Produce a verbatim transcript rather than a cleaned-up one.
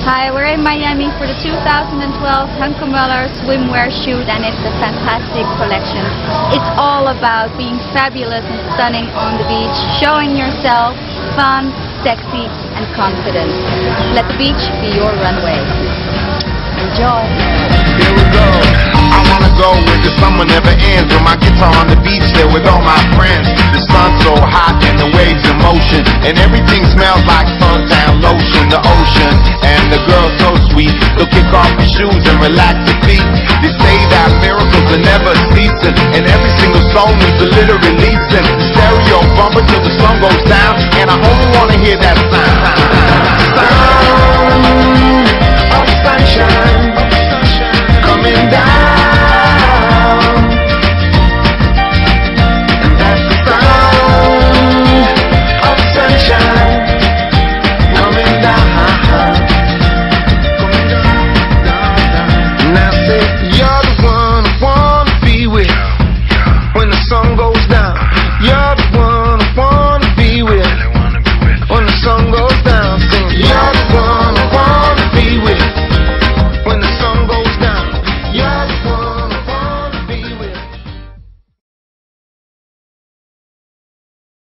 Hi, we're in Miami for the two thousand twelve Hunkemöller swimwear shoot, and it's a fantastic collection. It's all about being fabulous and stunning on the beach, showing yourself fun, sexy and confident. Let the beach be your runway. Enjoy. Here we go. I wanna go where the summer never ends, with my guitar on the beach there with all my friends. The sun's so hot and the waves in motion, and everything smells like suntan lotion. The ocean and the girl so sweet, they'll kick off your shoes and relax your feet. They say that miracles are never ceasing, and every single song is a little releasing. Stereo bumper till the sun goes down, and I only wanna hear that sound.